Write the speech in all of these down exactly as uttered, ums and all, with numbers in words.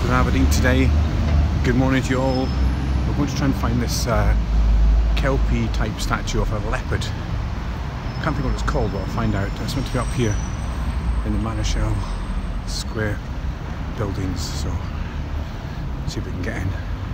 in Aberdeen today. Good morning to you all. We're going to try and find this uh, Kelpie type statue of a leopard. I can't think what it's called, but I'll find out. It's meant to be up here in the Manashell Square buildings, so let's see if we can get in.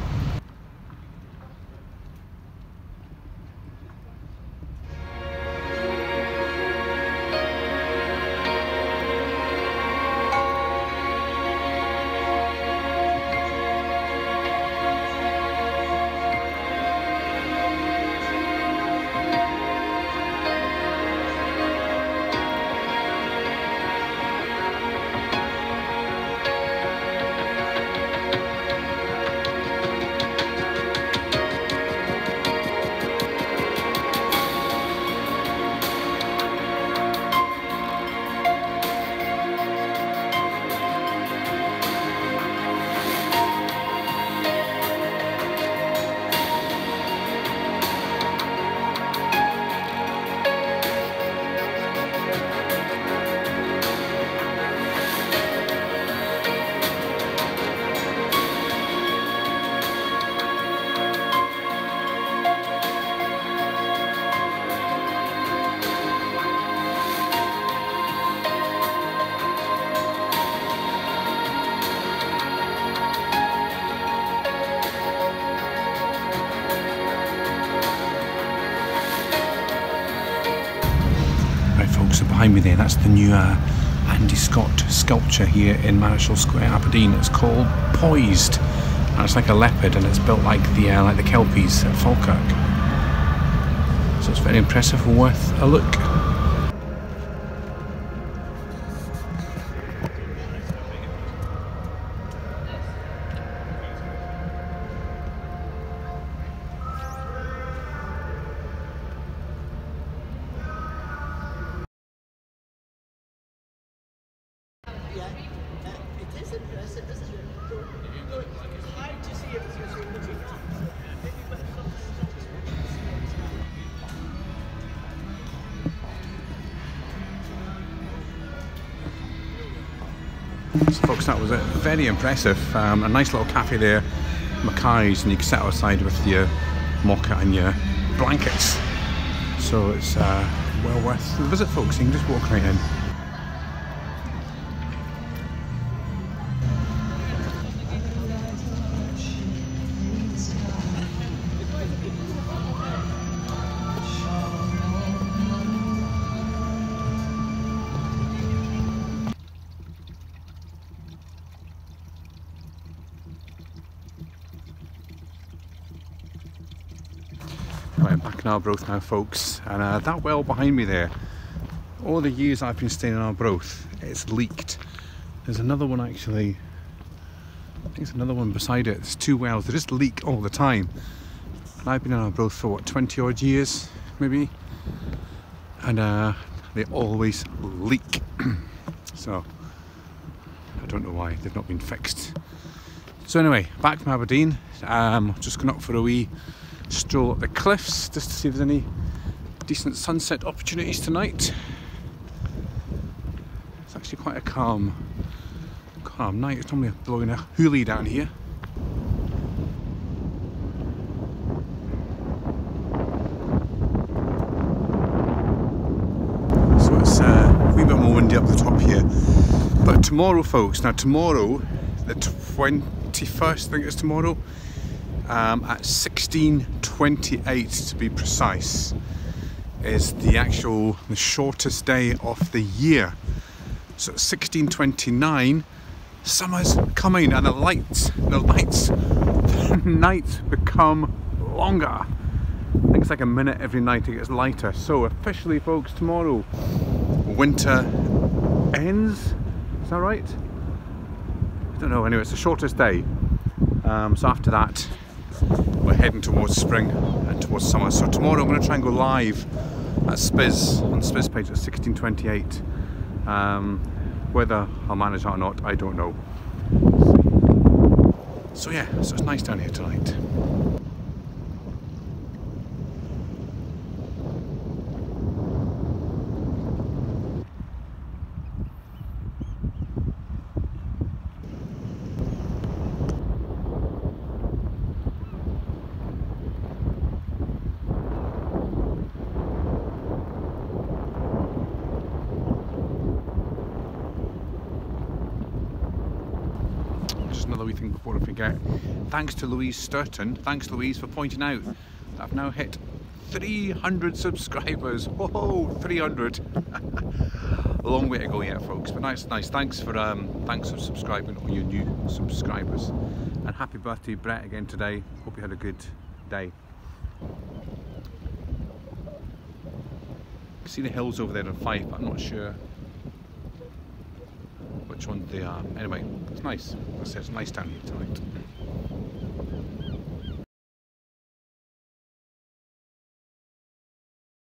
So behind me there, that's the new uh, Andy Scott sculpture here in Manashell Square, Aberdeen. It's called Poised, and it's like a leopard, and it's built like the uh, like the Kelpies at Falkirk. So it's very impressive, worth a look. Yeah, uh, it is impressive, isn't it? Though, though it's hard to see if it's really looking at maybe with So folks, that was it. Very impressive. Um, a nice little cafe there, Mackay's, and you can sit outside with your mocha and your blankets. So it's uh, well worth the visit, folks. You can just walk right in. Right, I'm back in Arbroath now, folks, and uh, that well behind me there, all the years I've been staying in Arbroath, it's leaked. There's another one actually, I think there's another one beside it. There's two wells, they just leak all the time. And I've been in Arbroath for what, twenty odd years, maybe? And uh, they always leak. So, I don't know why, they've not been fixed. So anyway, back from Aberdeen, um, just gone up for a wee stroll up the cliffs just to see if there's any decent sunset opportunities tonight. It's actually quite a calm, calm night. It's normally blowing a hoolie down here. So it's uh, a wee bit more windy up the top here. But tomorrow, folks, now tomorrow, the twenty-first, I think it's tomorrow, Um, at sixteen twenty-eight to be precise, is the actual the shortest day of the year. So at sixteen twenty-nine, summer's coming, and the lights, the lights, the nights become longer. I think it's like a minute every night it gets lighter. So officially, folks, tomorrow winter ends. Is that right? I don't know. Anyway, it's the shortest day. Um, so after that, we're heading towards spring and towards summer. So tomorrow I'm going to try and go live at Spiz, on the Spiz page at sixteen twenty-eight. Um, whether I'll manage that or not, I don't know. So yeah, so it's nice down here tonight. just another wee thing before I forget. Thanks to Louise Sturton. Thanks, Louise, for pointing out that I've now hit three hundred subscribers. Whoa, three hundred. A long way to go yet, folks, but nice, nice. Thanks for um, thanks for subscribing, all you new subscribers, and happy birthday, Brett, again today. Hope you had a good day. I see the hills over there in Fife, but I'm not sure which one they are. Anyway, it's nice. It's nice down here tonight.